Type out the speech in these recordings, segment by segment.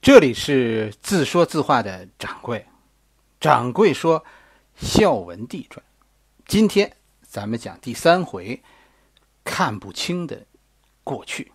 这里是自说自话的掌柜，掌柜说孝文帝传。今天咱们讲第3回，看不清的过去。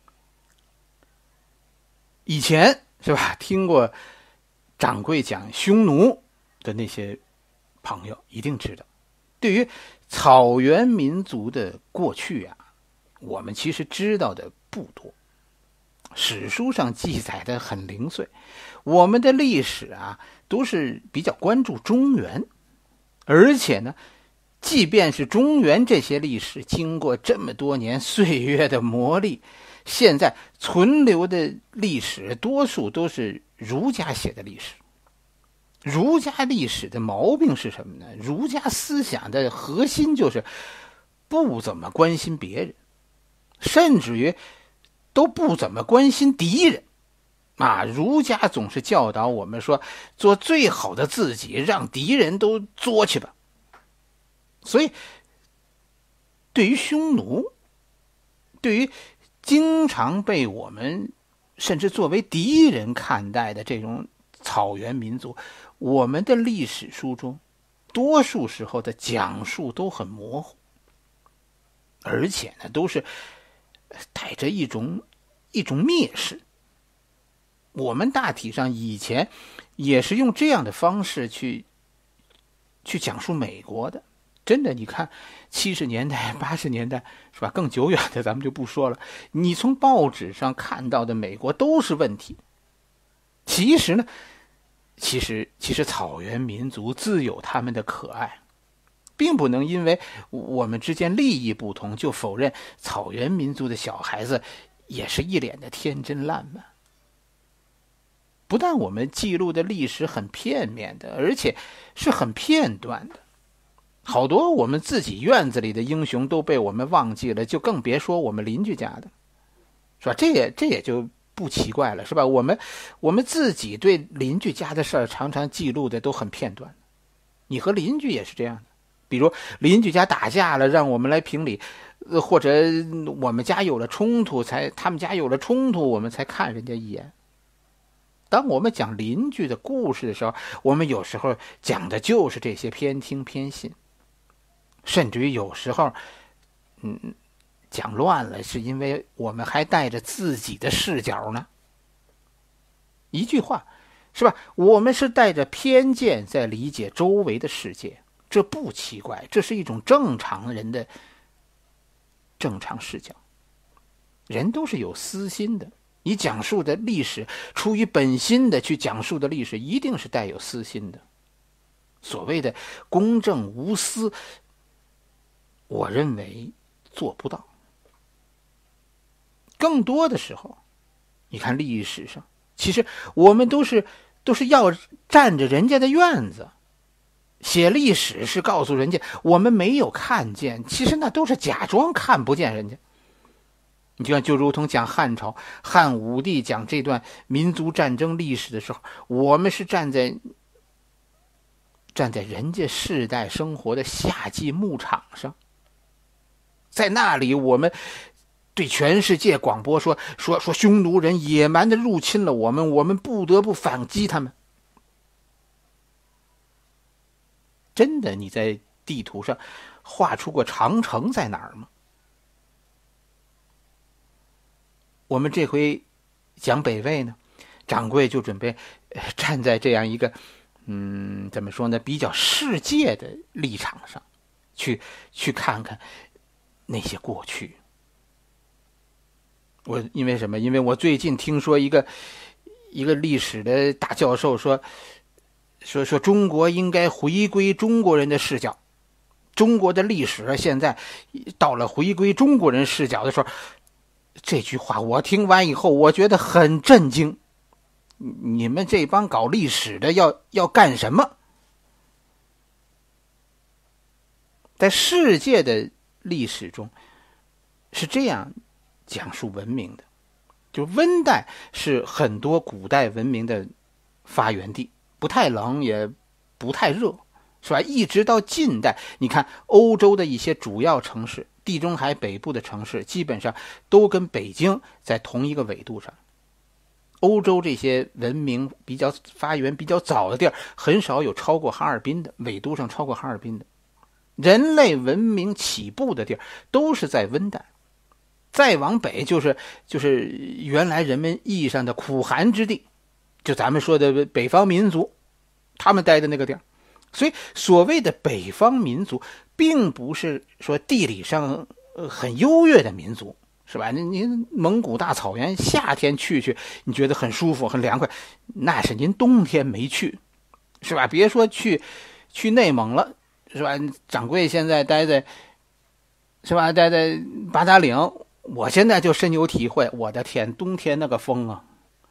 以前是吧，听过掌柜讲匈奴的那些朋友一定知道，对于草原民族的过去啊，我们其实知道的不多，史书上记载的很零碎。我们的历史啊，都是比较关注中原，而且呢，即便是中原这些历史经过这么多年岁月的磨砺，现在存留的历史多数都是儒家写的历史。儒家历史的毛病是什么呢？儒家思想的核心就是不怎么关心别人，甚至于都不怎么关心敌人啊！儒家总是教导我们说，做最好的自己，让敌人都作去吧。所以对于匈奴，对于经常被我们甚至作为敌人看待的这种草原民族，我们的历史书中多数时候的讲述都很模糊，而且呢，都是带着一种蔑视。我们大体上以前也是用这样的方式去讲述美国的。真的，你看70年代80年代是吧，更久远的咱们就不说了，你从报纸上看到的美国都是问题。其实呢，其实草原民族自有他们的可爱，并不能因为我们之间利益不同就否认草原民族的小孩子也是一脸的天真烂漫。不但我们记录的历史很片面的，而且是很片段的。好多我们自己院子里的英雄都被我们忘记了，就更别说我们邻居家的，是吧？这也就不奇怪了，是吧？我们自己对邻居家的事儿常常记录的都很片段。你和邻居也是这样的，比如邻居家打架了，让我们来评理，或者我们家有了冲突，他们家有了冲突，我们才看人家一眼。当我们讲邻居的故事的时候，我们有时候讲的就是这些偏听偏信，甚至于有时候讲乱了，是因为我们还带着自己的视角呢。一句话是吧，我们是带着偏见在理解周围的世界，这不奇怪，这是一种正常人的正常视角。人都是有私心的，你讲述的历史，出于本心的去讲述的历史，一定是带有私心的。所谓的公正无私，我认为做不到。更多的时候，你看历史上，其实我们都是要占着人家的院子，写历史是告诉人家我们没有看见，其实那都是假装看不见人家。你就如同讲汉朝汉武帝讲这段民族战争历史的时候，我们是站在人家世代生活的夏季牧场上，在那里我们对全世界广播说匈奴人野蛮的入侵了我们不得不反击他们。真的，你在地图上画出过长城在哪儿吗？我们这回讲北魏呢，掌柜就准备站在这样一个怎么说呢，比较世界的立场上去看看那些过去。因为什么？因为我最近听说一个历史的大教授说中国应该回归中国人的视角，中国的历史现在到了回归中国人视角的时候。这句话我听完以后，我觉得很震惊。你们这帮搞历史的要干什么？在世界的历史中是这样讲述文明的，就温带是很多古代文明的发源地，不太冷也不太热，是吧？一直到近代，你看欧洲的一些主要城市，地中海北部的城市基本上都跟北京在同一个纬度上。 欧洲这些文明比较发源比较早的地儿，很少有超过哈尔滨的，纬度上超过哈尔滨的。人类文明起步的地儿都是在温带，再往北就是原来人们意义上的苦寒之地，就咱们说的北方民族，他们待的那个地儿。所以所谓的北方民族并不是说地理上很优越的民族，是吧？您蒙古大草原夏天去你觉得很舒服很凉快，那是您冬天没去，是吧？别说去内蒙了，是吧？掌柜现在待在八达岭，我现在就深有体会，我的天，冬天那个风啊。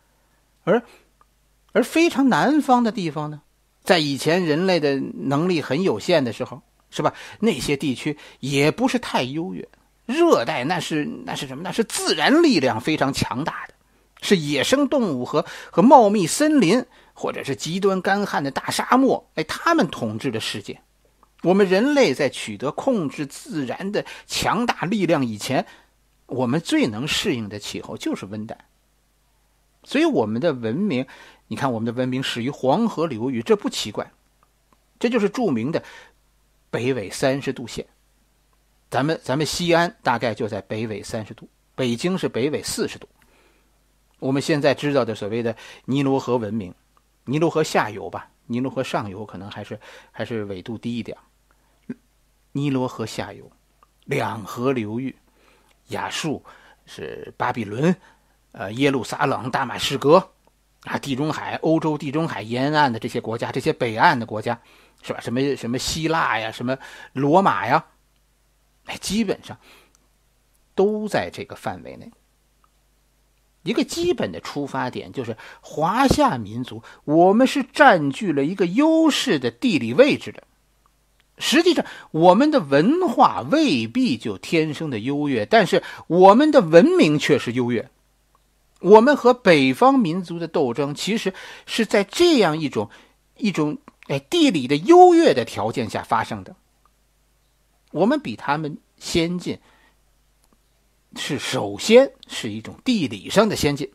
而非常南方的地方呢，在以前人类的能力很有限的时候，是吧？那些地区也不是太优越，热带那是什么？那是自然力量非常强大的，是野生动物和茂密森林，或者是极端干旱的大沙漠，他们统治的世界。我们人类在取得控制自然的强大力量以前，我们最能适应的气候就是温带。所以我们的文明，你看我们的文明始于黄河流域，这不奇怪，这就是著名的北纬30度线。咱们西安大概就在北纬30度，北京是北纬40度。我们现在知道的所谓的尼罗河文明，尼罗河下游吧，尼罗河上游可能还是纬度低一点。尼罗河下游两河流域，亚述是巴比伦，耶路撒冷、大马士革啊，地中海、欧洲地中海沿岸的这些国家，这些北岸的国家，是吧？什么希腊呀，什么罗马呀，基本上都在这个范围内。一个基本的出发点就是华夏民族，我们是占据了一个优势的地理位置的。实际上我们的文化未必就天生的优越，但是我们的文明却是优越。我们和北方民族的斗争其实是在这样一种地理的优越的条件下发生的。我们比他们先进，首先是一种地理上的先进。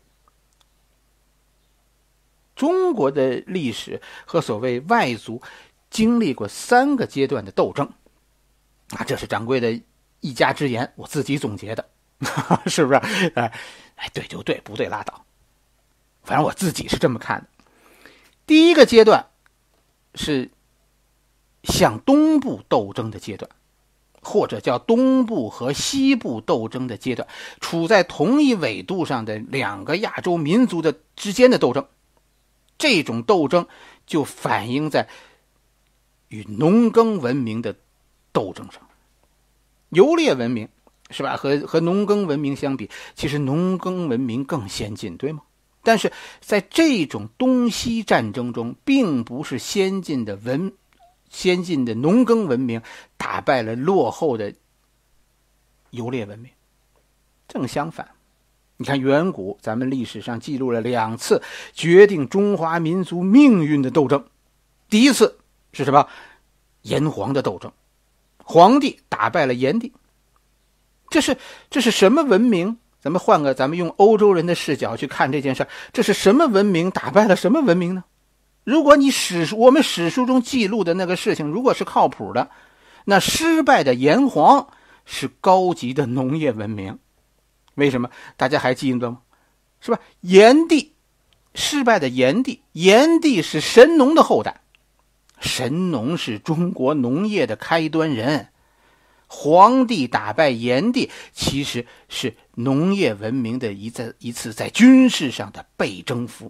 中国的历史和所谓外族经历过3个阶段的斗争啊，这是掌柜的一家之言，我自己总结的，是不是？对就对，不对拉倒，反正我自己是这么看的。第一个阶段是向东部斗争的阶段，或者叫东部和西部斗争的阶段，处在同一纬度上的2个亚洲民族的之间的斗争。这种斗争就反映在与农耕文明的斗争上。游猎文明是吧？和农耕文明相比，其实农耕文明更先进，对吗？但是在这种东西战争中，并不是先进的农耕文明打败了落后的游猎文明，正相反。你看远古，咱们历史上记录了2次决定中华民族命运的斗争。第一次是什么？炎黄的斗争，黄帝打败了炎帝。这是什么文明？咱们用欧洲人的视角去看这件事，这是什么文明打败了什么文明呢？如果我们史书中记录的那个事情如果是靠谱的，那失败的炎黄是高级的农业文明。为什么？大家还记得吗？是吧？失败的炎帝是神农的后代，神农是中国农业的开端人。黄帝打败炎帝，其实是农业文明的一次在军事上的被征服。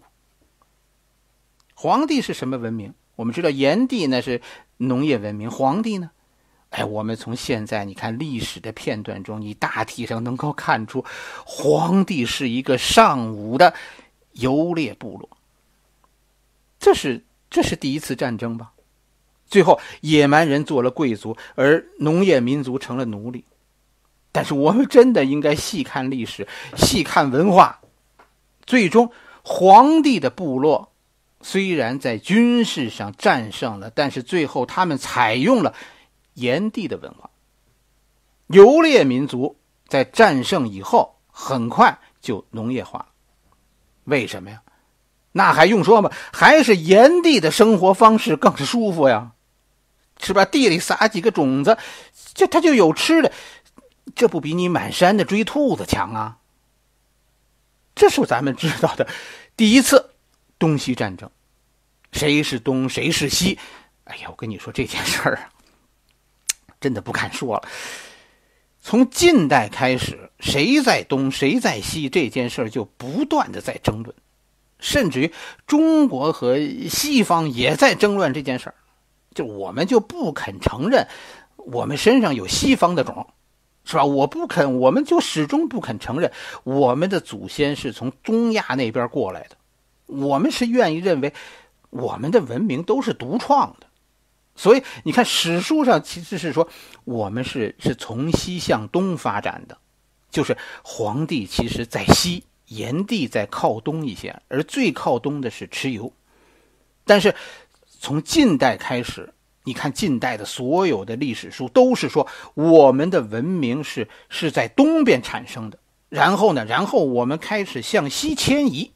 黄帝是什么文明？我们知道炎帝呢是农业文明，黄帝呢？我们从现在你看历史的片段中，你大体上能够看出，黄帝是一个尚武的游猎部落。这是第一次战争吧？最后野蛮人做了贵族，而农业民族成了奴隶。但是我们真的应该细看历史，细看文化。最终黄帝的部落虽然在军事上战胜了，但是最后他们采用了炎帝的文化。游猎民族在战胜以后很快就农业化了。 为什么呀？那还用说吗？还是炎帝的生活方式更舒服呀，是吧？地里撒几个种子，他就有吃的，这不比你满山的追兔子强啊？这是咱们知道的第一次东西战争，谁是东谁是西。哎呀，我跟你说这件事儿啊，真的不敢说了。从近代开始，谁在东谁在西这件事儿就不断的在争论，甚至于中国和西方也在争论这件事儿。就我们就不肯承认我们身上有西方的种，是吧？我们就始终不肯承认我们的祖先是从中亚那边过来的，我们是愿意认为我们的文明都是独创的。所以你看史书上其实是说我们是从西向东发展的，就是黄帝其实在西，炎帝在靠东一些，而最靠东的是蚩尤。但是从近代开始，你看近代的所有的历史书都是说我们的文明是在东边产生的，然后我们开始向西迁移。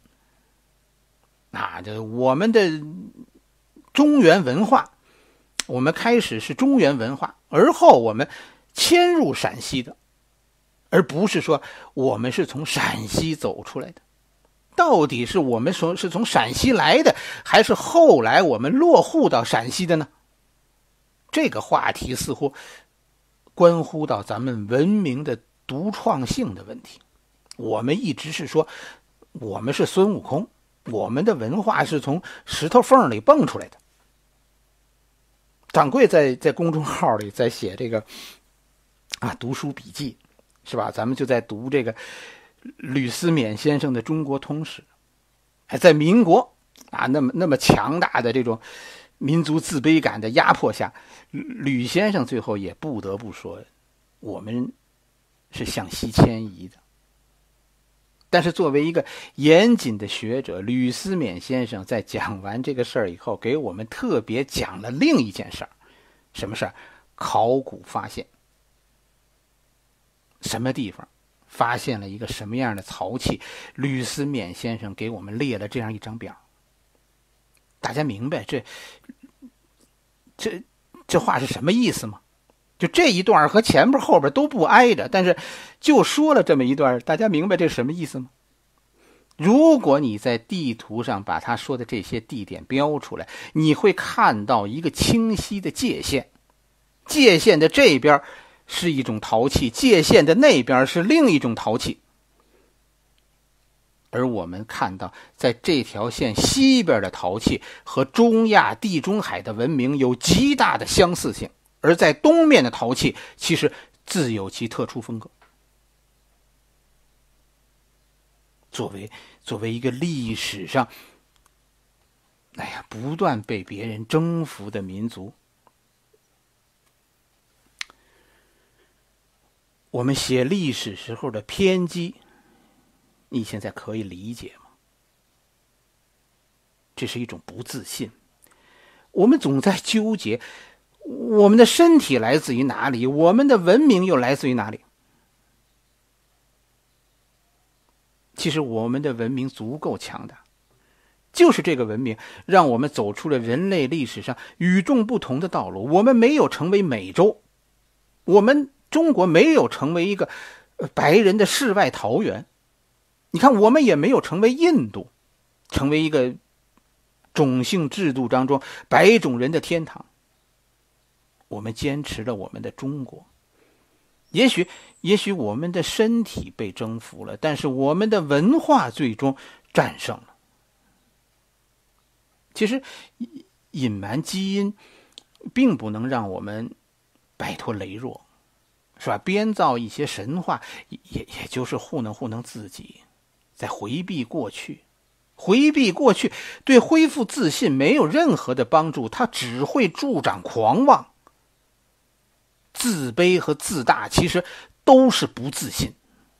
就我们的中原文化，我们开始是中原文化，而后我们迁入陕西的，而不是说我们是从陕西走出来的。到底是我们说是从陕西来的，还是后来我们落户到陕西的呢？这个话题似乎关乎到咱们文明的独创性的问题。我们一直是说我们是孙悟空，我们的文化是从石头缝里蹦出来的。掌柜在公众号里在写这个读书笔记，是吧？咱们就在读这个吕思勉先生的《中国通史》。在民国那么强大的这种民族自卑感的压迫下，吕先生最后也不得不说我们是向西迁移的。但是作为一个严谨的学者，吕思勉先生在讲完这个事儿以后，给我们特别讲了另一件事儿。什么事儿？考古发现。什么地方发现了一个什么样的陶器，吕思勉先生给我们列了这样一张表。大家明白这话是什么意思吗？就这一段和前边后边都不挨着，但是就说了这么一段，大家明白这是什么意思吗？如果你在地图上把他说的这些地点标出来，你会看到一个清晰的界限，界限的这边是一种陶器，界限的那边是另一种陶器。而我们看到在这条线西边的陶器和中亚地中海的文明有极大的相似性，而在东面的陶器其实自有其特殊风格。作为一个历史上不断被别人征服的民族，我们写历史时候的偏激，你现在可以理解吗？这是一种不自信。我们总在纠结我们的身体来自于哪里，我们的文明又来自于哪里。其实我们的文明足够强大，就是这个文明让我们走出了人类历史上与众不同的道路。我们没有成为美洲，我们中国没有成为一个白人的世外桃源。你看，我们也没有成为印度，成为一个种姓制度当中白种人的天堂。我们坚持了我们的中国。也许我们的身体被征服了，但是我们的文化最终战胜了。其实隐瞒基因并不能让我们摆脱羸弱，是吧？编造一些神话也就是糊弄自己，在回避过去。回避过去对恢复自信没有任何的帮助，它只会助长狂妄。自卑和自大其实都是不自信。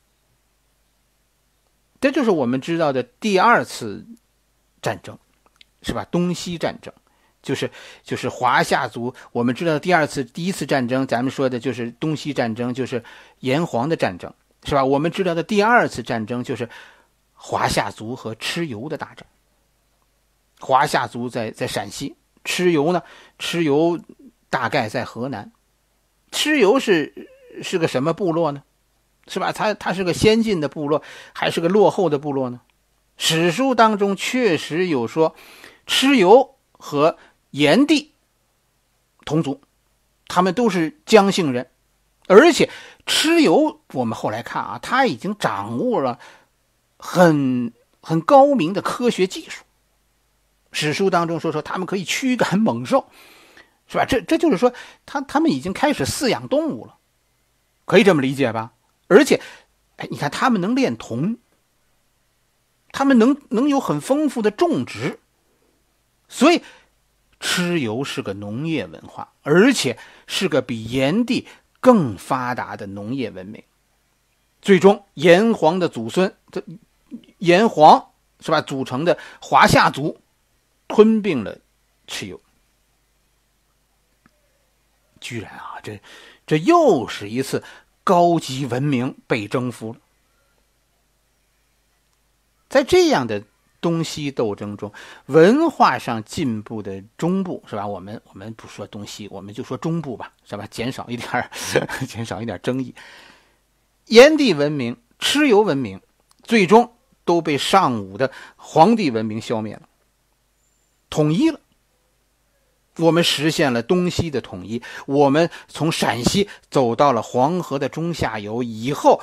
这就是我们知道的第二次战争，是吧？东西战争就是华夏族。我们知道第一次战争，咱们说的就是东西战争，就是炎黄的战争，是吧？我们知道的第二次战争就是华夏族和蚩尤的大战。华夏族在陕西，蚩尤大概在河南。蚩尤是个什么部落呢？是吧？它是个先进的部落，还是个落后的部落呢？史书当中确实有说，蚩尤和炎帝同族，他们都是姜姓人，而且蚩尤我们后来看啊，他已经掌握了很高明的科学技术。史书当中说他们可以驱赶猛兽，是吧？这就是说他们已经开始饲养动物了，可以这么理解吧？而且，你看他们能炼铜，他们能有很丰富的种植，所以蚩尤是个农业文化，而且是个比炎帝更发达的农业文明。最终炎黄的祖孙，炎黄是吧组成的华夏族吞并了蚩尤。居然啊，这又是一次高级文明被征服了。在这样的东西斗争中，文化上进步的中部是吧？我们不说东西，我们就说中部吧，是吧？减少一点争议。炎帝文明、蚩尤文明最终都被上武的黄帝文明消灭了，统一了。我们实现了东西的统一，我们从陕西走到了黄河的中下游以后，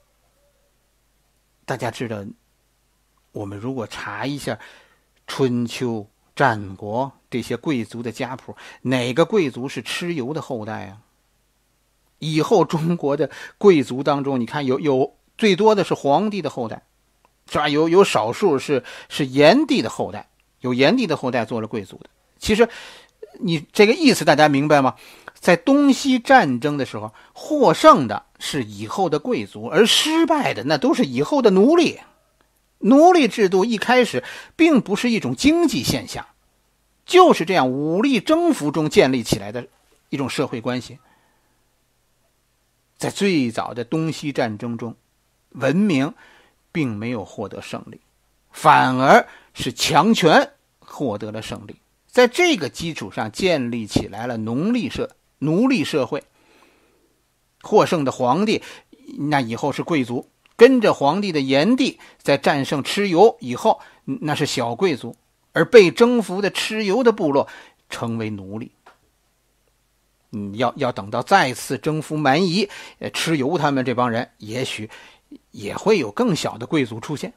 大家知道，我们如果查一下春秋战国这些贵族的家谱，哪个贵族是蚩尤的后代啊？以后中国的贵族当中，你看有最多的是黄帝的后代，是吧？有少数是炎帝的后代，有炎帝的后代做了贵族的。其实你这个意思大家明白吗？在东西战争的时候，获胜的是以后的贵族，而失败的那都是以后的奴隶。奴隶制度一开始并不是一种经济现象，就是这样武力征服中建立起来的一种社会关系。在最早的东西战争中，文明并没有获得胜利，反而是强权获得了胜利。在这个基础上建立起来了奴隶社会。获胜的皇帝那以后是贵族，跟着皇帝的炎帝在战胜蚩尤以后，那是小贵族，而被征服的蚩尤的部落成为奴隶。要等到再次征服蛮夷，蚩尤他们这帮人也许也会有更小的贵族出现。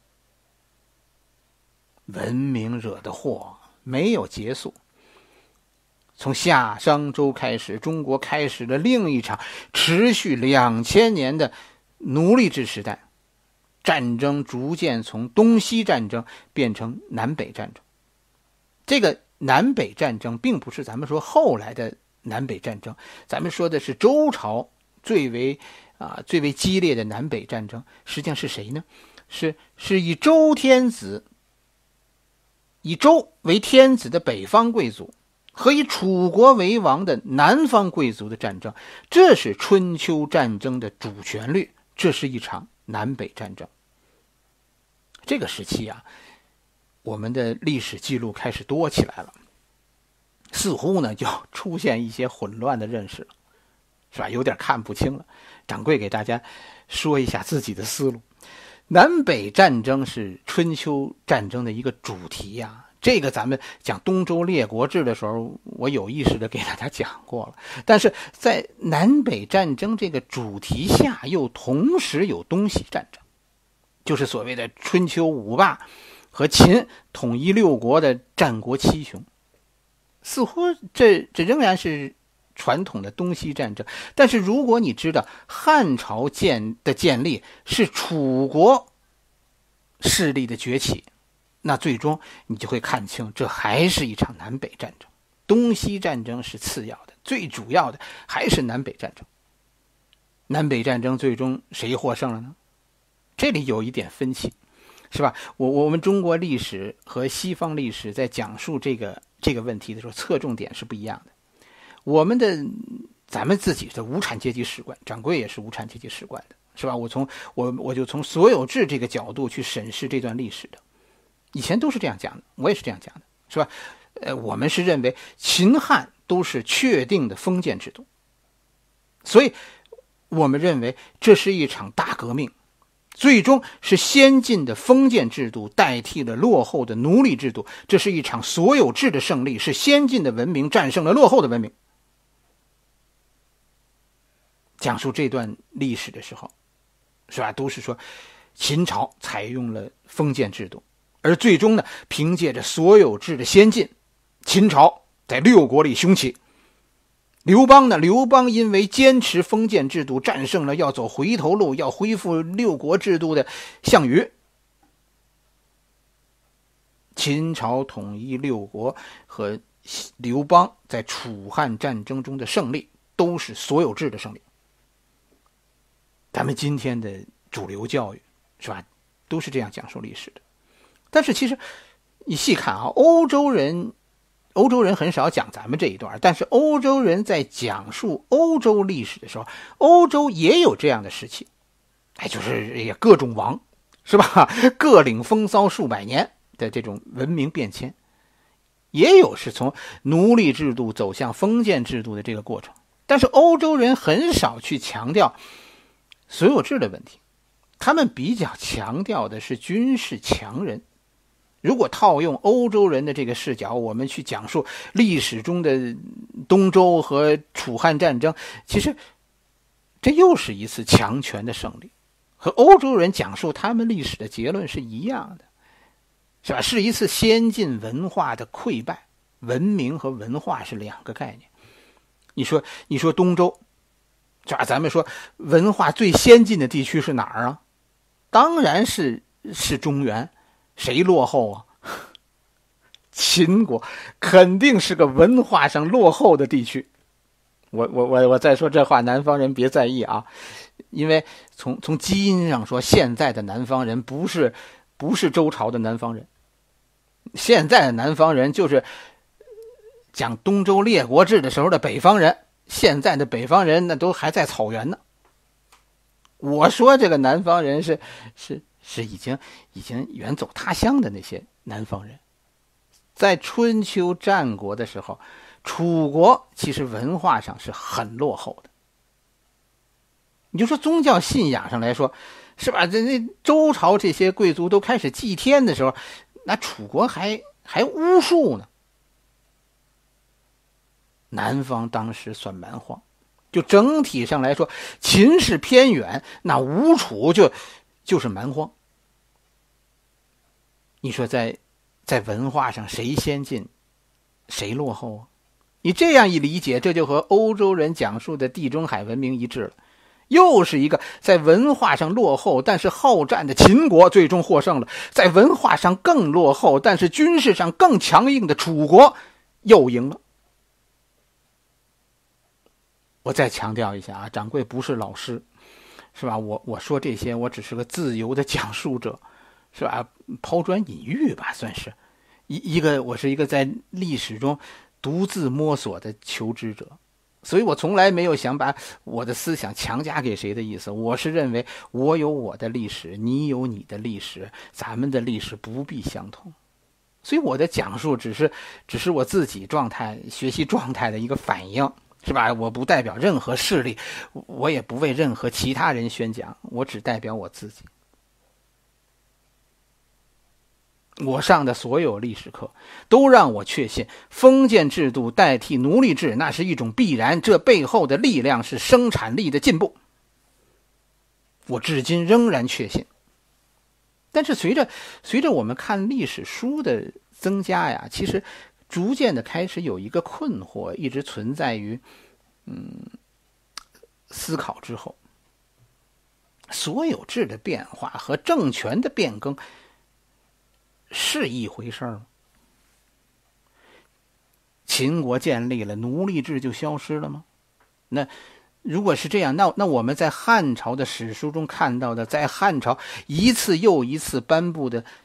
文明惹的祸没有结束。从夏商周开始，中国开始了另一场持续2000年的奴隶制时代。战争逐渐从东西战争变成南北战争。这个南北战争并不是咱们说后来的南北战争，咱们说的是周朝最为激烈的南北战争。实际上是谁呢？是以周天子，以周为天子的北方贵族和以楚国为王的南方贵族的战争。这是春秋战争的主旋律，这是一场南北战争。这个时期啊，我们的历史记录开始多起来了，似乎呢就出现一些混乱的认识了，是吧？有点看不清了。掌柜给大家说一下自己的思路。南北战争是春秋战争的一个主题呀，这个咱们讲东周列国志的时候，我有意识的给大家讲过了。但是在南北战争这个主题下，又同时有东西战争，就是所谓的春秋五霸和秦统一六国的战国七雄。似乎这仍然是传统的东西战争。但是如果你知道汉朝的建立是楚国势力的崛起，那最终你就会看清，这还是一场南北战争。东西战争是次要的，最主要的还是南北战争。南北战争最终谁获胜了呢？这里有一点分歧，是吧？我们中国历史和西方历史在讲述这个问题的时候，侧重点是不一样的。咱们自己的无产阶级史观，掌柜也是无产阶级史观的。 是吧？我就从所有制这个角度去审视这段历史的。以前都是这样讲的，我也是这样讲的，是吧？我们是认为秦汉都是确定的封建制度，所以我们认为这是一场大革命，最终是先进的封建制度代替了落后的奴隶制度，这是一场所有制的胜利，是先进的文明战胜了落后的文明。讲述这段历史的时候，是吧，都是说秦朝采用了封建制度，而最终呢，凭借着所有制的先进，秦朝在六国里雄起。刘邦呢？刘邦因为坚持封建制度，战胜了要走回头路、要恢复六国制度的项羽。秦朝统一六国和刘邦在楚汉战争中的胜利，都是所有制的胜利。咱们今天的主流教育，是吧，都是这样讲述历史的。但是其实你细看啊，欧洲人很少讲咱们这一段，但是欧洲人在讲述欧洲历史的时候，欧洲也有这样的时期，就是各种王，是吧？各领风骚数百年的这种文明变迁，也有是从奴隶制度走向封建制度的这个过程。但是欧洲人很少去强调所有制的问题，他们比较强调的是军事强人。如果套用欧洲人的这个视角，我们去讲述历史中的东周和楚汉战争，其实这又是一次强权的胜利，和欧洲人讲述他们历史的结论是一样的，是吧？是一次先进文化的溃败。文明和文化是两个概念。你说东周，是吧？咱们说文化最先进的地区是哪儿啊？当然是中原。谁落后啊？秦国肯定是个文化上落后的地区。我再说这话，南方人别在意啊，因为从基因上说，现在的南方人不是周朝的南方人，现在的南方人就是讲东周列国志的时候的北方人，现在的北方人那都还在草原呢。我说这个南方人是已经远走他乡的那些南方人。在春秋战国的时候，楚国其实文化上是很落后的。你就说宗教信仰上来说，是吧？这周朝这些贵族都开始祭天的时候，那楚国还巫术呢。南方当时算蛮荒，就整体上来说，秦是偏远，那吴楚就是蛮荒。你说在文化上谁先进谁落后啊？你这样一理解，这就和欧洲人讲述的地中海文明一致了。又是一个在文化上落后但是好战的秦国最终获胜了，在文化上更落后但是军事上更强硬的楚国又赢了。我再强调一下啊，掌柜不是老师，是吧？我说这些，我只是个自由的讲述者，是吧？抛砖引玉吧，算是我是一个在历史中独自摸索的求知者，所以我从来没有想把我的思想强加给谁的意思。我是认为我有我的历史，你有你的历史，咱们的历史不必相同。所以我的讲述只是我自己学习状态的一个反应，是吧？我不代表任何势力，我也不为任何其他人宣讲，我只代表我自己。我上的所有历史课都让我确信，封建制度代替奴隶制那是一种必然，这背后的力量是生产力的进步。我至今仍然确信。但是随着我们看历史书的增加呀，其实逐渐的开始有一个困惑一直存在于思考之后。所有制的变化和政权的变更是一回事吗？秦国建立了，奴隶制就消失了吗？那如果是这样，那我们在汉朝的史书中看到的，在汉朝一次又一次颁布的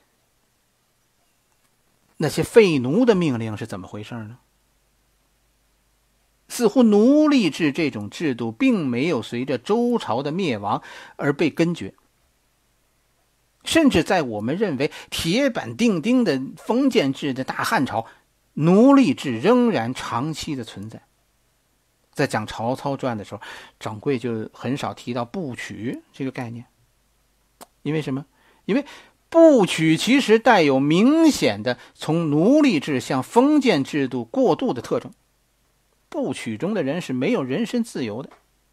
那些废奴的命令是怎么回事呢？ 似乎奴隶制这种制度并没有随着周朝的灭亡而被根绝，甚至在我们认为铁板钉钉的封建制的大汉朝，奴隶制仍然长期的存在。在讲曹操传的时候，掌柜就很少提到部曲这个概念。因为什么？因为部曲其实带有明显的从奴隶制向封建制度过渡的特征。部曲中的人是没有人身自由的。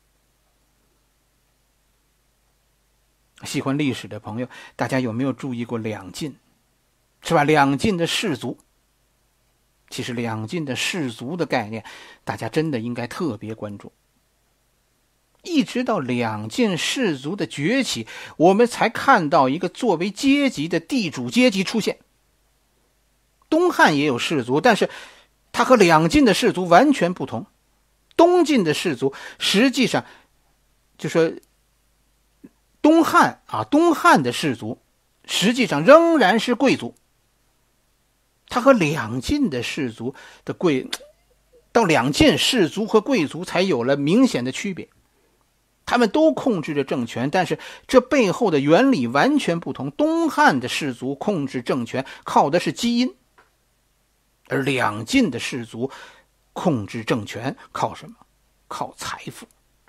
喜欢历史的朋友，大家有没有注意过两晋？是吧？两晋的士族，其实两晋的士族的概念，大家真的应该特别关注。一直到两晋士族的崛起，我们才看到一个作为阶级的地主阶级出现。东汉也有士族，但是它和两晋的士族完全不同。东晋的士族实际上就说东汉的士族实际上仍然是贵族。它和两晋的士族的到两晋士族和贵族才有了明显的区别。他们都控制着政权，但是这背后的原理完全不同。东汉的士族控制政权靠的是基因，而两晋的士族控制政权靠什么？靠财富。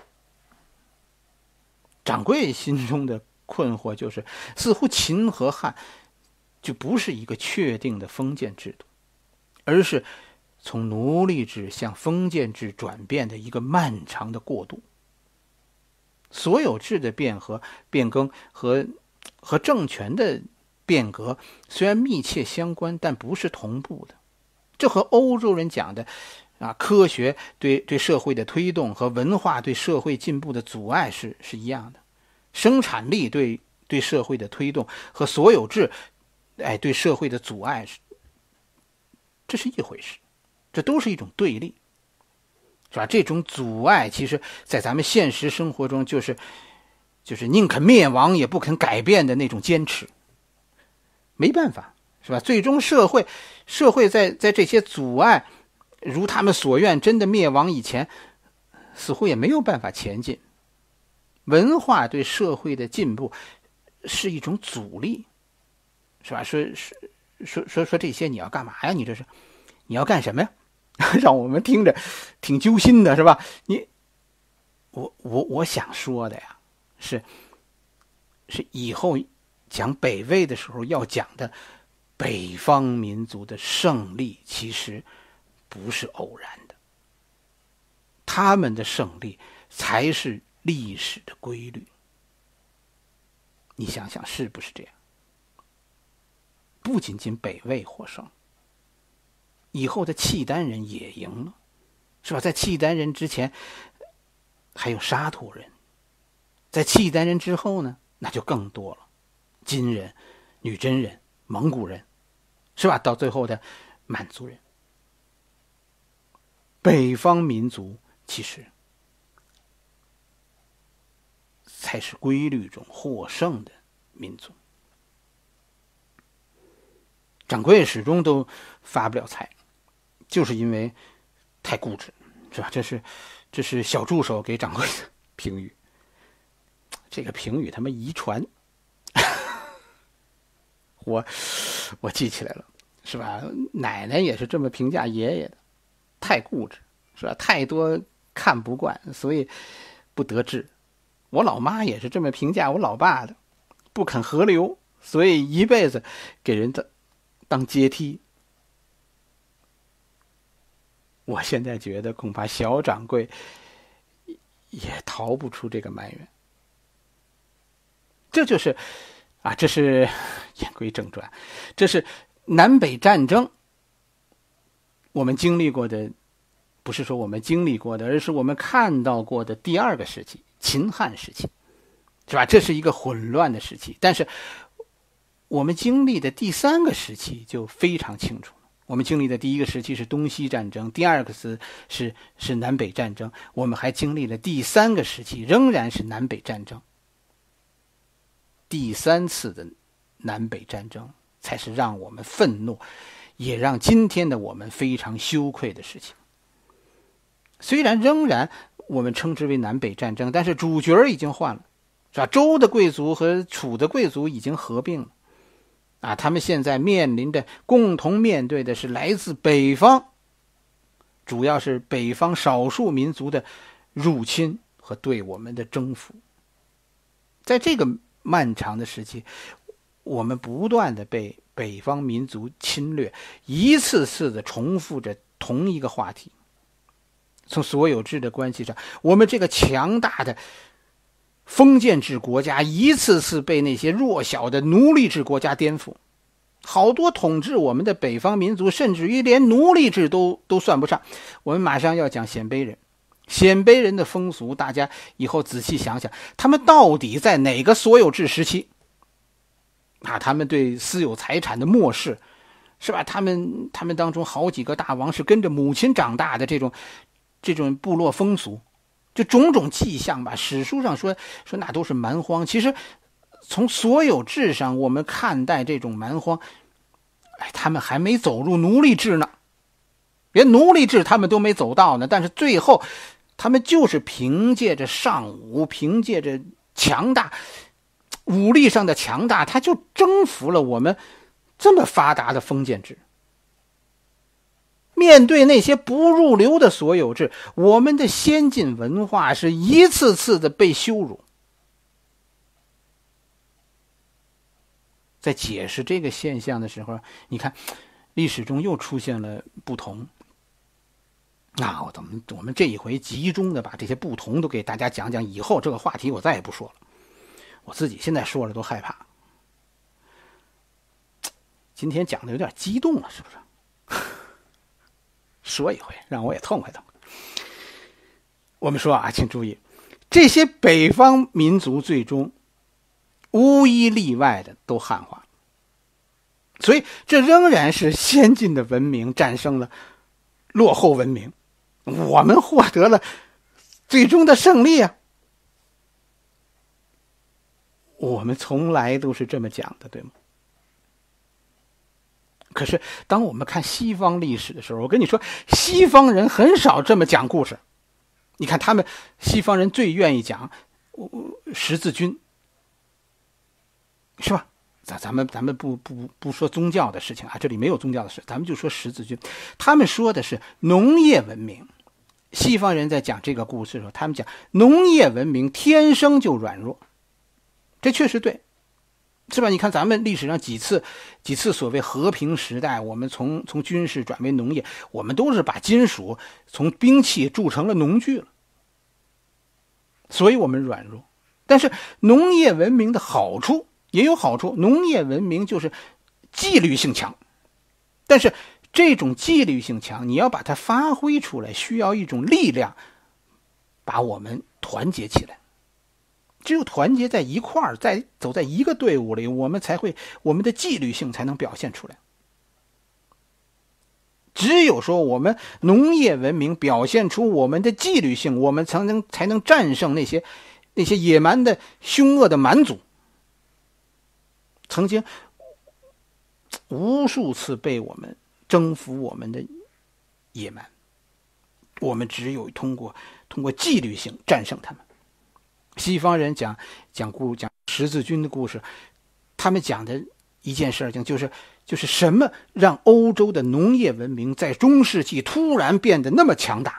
掌柜心中的困惑就是，似乎秦和汉就不是一个确定的封建制度，而是从奴隶制向封建制转变的一个漫长的过渡。所有制的变更和政权的变革虽然密切相关，但不是同步的。这和欧洲人讲的科学对社会的推动和文化对社会进步的阻碍是一样的。生产力对社会的推动和所有制对社会的阻碍这是一回事，这都是一种对立，是吧？这种阻碍其实在咱们现实生活中就是宁肯灭亡也不肯改变的那种坚持。没办法，是吧？最终社会在这些阻碍如他们所愿真的灭亡以前，似乎也没有办法前进。文化对社会的进步是一种阻力，是吧？说这些你要干嘛呀？你要干什么呀？让我们听着挺揪心的，是吧？我想说的呀，是以后讲北魏的时候要讲的北方民族的胜利，其实不是偶然的，他们的胜利才是历史的规律。你想想是不是这样？不仅仅北魏获胜，以后的契丹人也赢了，是吧？在契丹人之前还有沙陀人，在契丹人之后呢，那就更多了，金人、女真人、蒙古人，是吧？到最后的满族人。北方民族其实才是规律中获胜的民族。掌柜始终都发不了财，就是因为太固执，是吧？这是小助手给掌柜的评语，这个评语他妈遗传，我记起来了，是吧？奶奶也是这么评价爷爷的，太固执，是吧？太多看不惯，所以不得志。我老妈也是这么评价我老爸的，不肯合流，所以一辈子给人当阶梯。我现在觉得恐怕小掌柜也逃不出这个埋怨。这就是这是言归正传，这是南北战争我们经历过的，不是说我们经历过的，而是我们看到过的第二个时期，秦汉时期，是吧？这是一个混乱的时期，但是我们经历的第三个时期就非常清楚了。我们经历的第一个时期是东西战争，第二个是南北战争，我们还经历了第三个时期，仍然是南北战争。第三次的南北战争才是让我们愤怒，也让今天的我们非常羞愧的事情。 虽然仍然我们称之为南北战争，但是主角已经换了，是吧？周的贵族和楚的贵族已经合并了啊，他们现在共同面对的是来自北方，主要是北方少数民族的入侵和对我们的征服。在这个漫长的时期，我们不断的被北方民族侵略，一次次的重复着同一个话题。从所有制的关系上，我们这个强大的封建制国家一次次被那些弱小的奴隶制国家颠覆。好多统治我们的北方民族甚至于连奴隶制都算不上。我们马上要讲鲜卑人，鲜卑人的风俗，大家以后仔细想想，他们到底在哪个所有制时期啊？他们对私有财产的漠视，是吧？他们当中好几个大王是跟着母亲长大的，这种部落风俗，就种种迹象吧。史书上说那都是蛮荒，其实从所有制上我们看待这种蛮荒，他们还没走入奴隶制呢，连奴隶制他们都没走到呢。但是最后他们就是凭借着尚武，凭借着强大武力上的强大，他就征服了我们这么发达的封建制。面对那些不入流的所有制，我们的先进文化是一次次的被羞辱。在解释这个现象的时候，你看历史中又出现了不同。那我们这一回集中的把这些不同都给大家讲讲，以后这个话题我再也不说了，我自己现在说了都害怕。今天讲的有点激动了，是不是？说一回让我也痛快痛快。我们说啊，请注意，这些北方民族最终无一例外的都汉化，所以这仍然是先进的文明战胜了落后文明，我们获得了最终的胜利啊！我们从来都是这么讲的，对吗？可是当我们看西方历史的时候，我跟你说，西方人很少这么讲故事。你看他们西方人最愿意讲十字军，是吧？咱们不说宗教的事情啊，这里没有宗教的事，咱们就说十字军。他们说的是农业文明。西方人在讲这个故事的时候，他们讲农业文明天生就软弱，这确实对，是吧？你看咱们历史上几次所谓和平时代，我们从军事转为农业，我们都是把金属从兵器铸成了农具了，所以我们软弱。但是农业文明的好处也有好处，农业文明就是纪律性强，但是这种纪律性强，你要把它发挥出来，需要一种力量把我们团结起来。只有团结在一块儿，走在一个队伍里，我们的纪律性才能表现出来。只有说我们农业文明表现出我们的纪律性，我们才能战胜那些野蛮的凶恶的蛮族，曾经无数次被我们征服我们的野蛮，我们只有通过纪律性战胜他们。西方人讲十字军的故事，他们讲的一件事情就是什么让欧洲的农业文明在中世纪突然变得那么强大？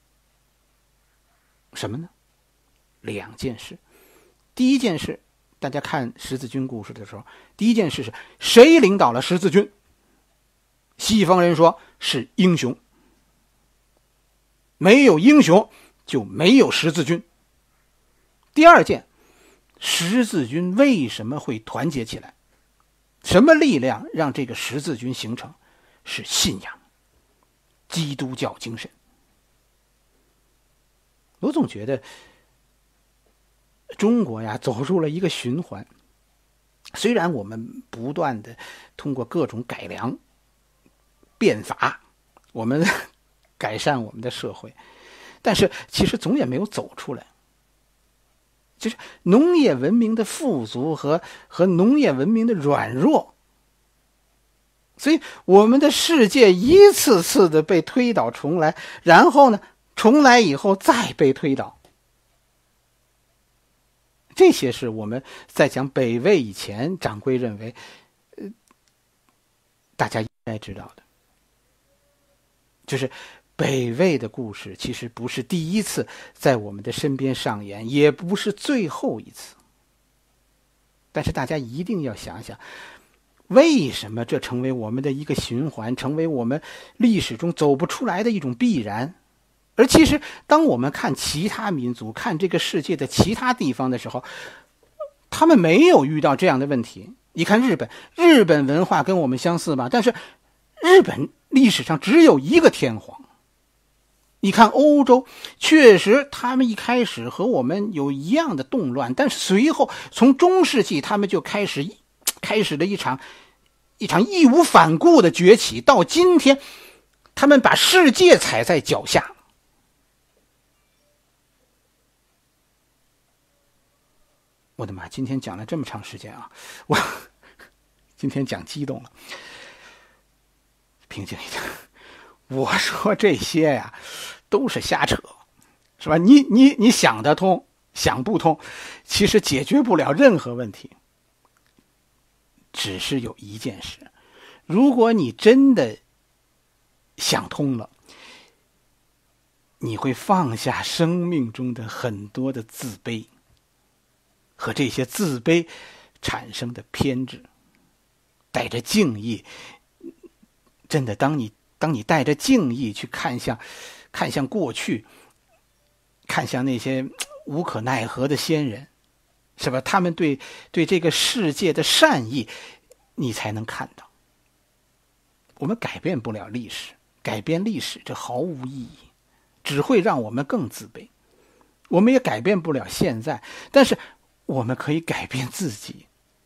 什么呢？两件事。第一件事，大家看十字军故事的时候，第一件事是谁领导了十字军？西方人说是英雄，没有英雄就没有十字军。第二件，十字军为什么会团结起来？什么力量让这个十字军形成？是信仰，基督教精神。我总觉得中国呀走入了一个循环，虽然我们不断的通过各种改良变法，我们改善我们的社会，但是其实总也没有走出来。就是农业文明的富足和农业文明的软弱，所以我们的世界一次次的被推倒重来，然后呢重来以后再被推倒。这些是我们在讲北魏以前，掌柜认为大家应该知道的，就是北魏的故事其实不是第一次在我们的身边上演，也不是最后一次。但是大家一定要想想，为什么这成为我们的一个循环，成为我们历史中走不出来的一种必然？而其实当我们看其他民族，看这个世界的其他地方的时候，他们没有遇到这样的问题。你看日本，日本文化跟我们相似吧，但是日本历史上只有一个天皇。你看欧洲，确实他们一开始和我们有一样的动乱，但是随后从中世纪他们就开始了一场义无反顾的崛起，到今天他们把世界踩在脚下。我的妈，今天讲了这么长时间啊，我今天讲激动了，平静一点。我说这些呀，都是瞎扯，是吧？你想得通，想不通，其实解决不了任何问题。只是有一件事，如果你真的想通了，你会放下生命中的很多的自卑，和这些自卑产生的偏执，带着敬意。真的，当你带着敬意去看向过去，看向那些无可奈何的先人，是吧？他们对这个世界的善意，你才能看到。我们改变不了历史，改变历史这毫无意义，只会让我们更自卑。我们也改变不了现在，但是我们可以改变自己。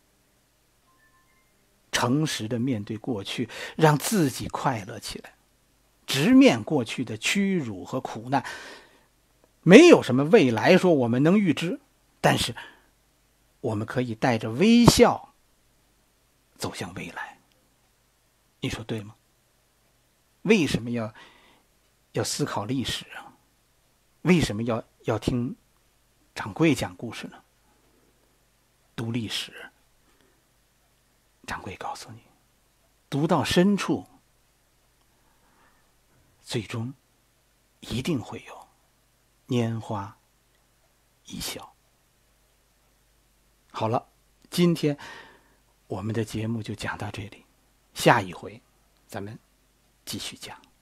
诚实的面对过去，让自己快乐起来，直面过去的屈辱和苦难。没有什么未来说我们能预知，但是我们可以带着微笑走向未来。你说对吗？为什么要思考历史啊？为什么要听掌柜讲故事呢？读历史，掌柜告诉你，读到深处，最终一定会有拈花一笑。好了，今天我们的节目就讲到这里，下一回咱们继续讲。